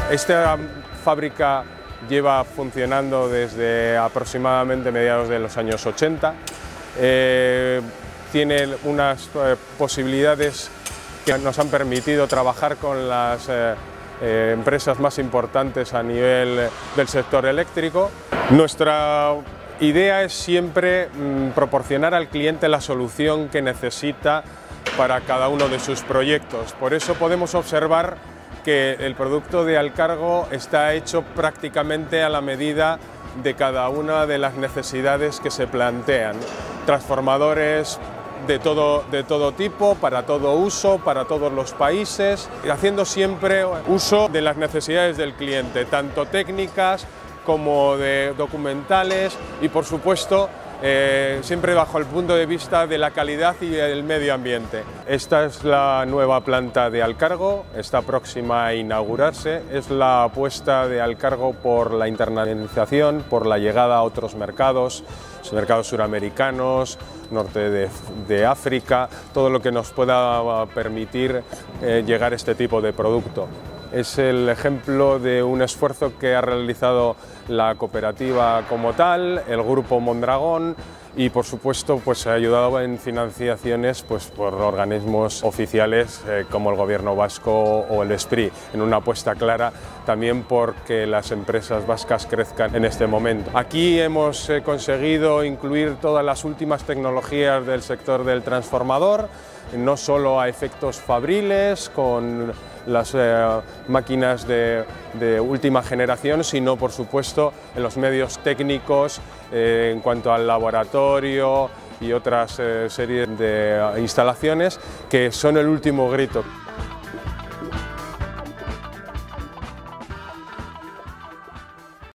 Esta fábrica lleva funcionando desde aproximadamente mediados de los años 80. Tiene unas posibilidades que nos han permitido trabajar con las empresas más importantes a nivel del sector eléctrico. Nuestra idea es siempre proporcionar al cliente la solución que necesita para cada uno de sus proyectos. Por eso podemos observar que el producto de Alcargo está hecho prácticamente a la medida de cada una de las necesidades que se plantean. Transformadores de todo tipo, para todo uso, para todos los países, haciendo siempre uso de las necesidades del cliente, tanto técnicas como de documentales y, por supuesto, siempre bajo el punto de vista de la calidad y del medio ambiente. Esta es la nueva planta de Alcargo, está próxima a inaugurarse. Es la apuesta de Alcargo por la internacionalización, por la llegada a otros mercados suramericanos, norte de África, todo lo que nos pueda permitir llegar a este tipo de producto. Es el ejemplo de un esfuerzo que ha realizado la cooperativa como tal, el Grupo Mondragón, y por supuesto ha ayudado en financiaciones por organismos oficiales como el Gobierno vasco o el SPRI, en una apuesta clara también porque las empresas vascas crezcan en este momento. Aquí hemos conseguido incluir todas las últimas tecnologías del sector del transformador, no solo a efectos fabriles con las máquinas de última generación, sino por supuesto en los medios técnicos en cuanto al laboratorio y otras series de instalaciones que son el último grito.